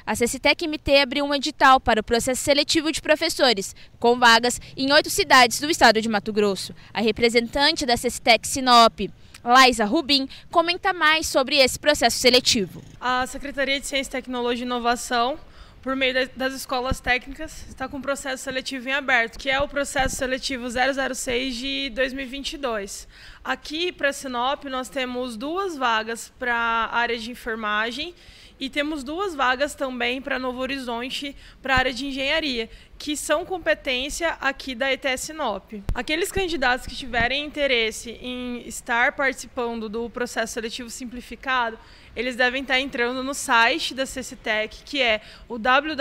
a CCTEC-MT abriu um edital para o processo seletivo de professores, com vagas em 8 cidades do estado de Mato Grosso. A representante da CCTEC Sinop, Laisa Rubim, comenta mais sobre esse processo seletivo. A Secretaria de Ciência, Tecnologia e Inovação, por meio das escolas técnicas, está com um processo seletivo em aberto, que é o processo seletivo 006 de 2022. Aqui para Sinop nós temos 2 vagas para a área de enfermagem e temos 2 vagas também para Novo Horizonte, para a área de engenharia, que são competência aqui da ETS Sinop. Aqueles candidatos que tiverem interesse em estar participando do processo seletivo simplificado, eles devem estar entrando no site da CCTEC, que é o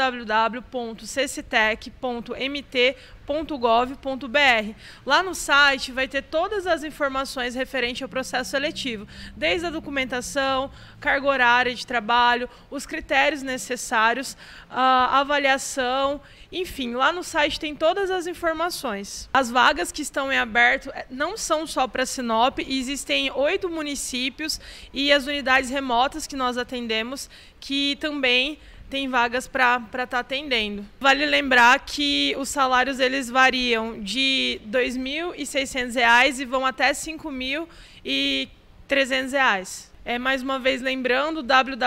www.cctec.mt.gov.br. Lá no site vai ter todas as informações referentes ao processo seletivo, desde a documentação, carga horária de trabalho, os critérios necessários, a avaliação, enfim, lá no site tem todas as informações. As vagas que estão em aberto não são só para Sinop, existem 8 municípios e as unidades remotas que nós atendemos, que também tem vagas para estar atendendo. Vale lembrar que os salários eles variam de R$ 2.600 e vão até R$ 5.300. Mais uma vez lembrando,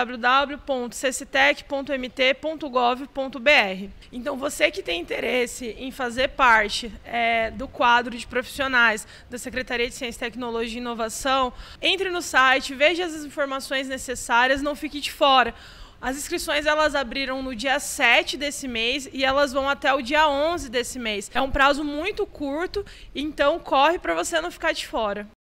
www.cctec.mt.gov.br. Então, você que tem interesse em fazer parte do quadro de profissionais da Secretaria de Ciência, Tecnologia e Inovação, entre no site, veja as informações necessárias, não fique de fora. As inscrições elas abriram no dia 7 desse mês e elas vão até o dia 11 desse mês. É um prazo muito curto, então corre para você não ficar de fora.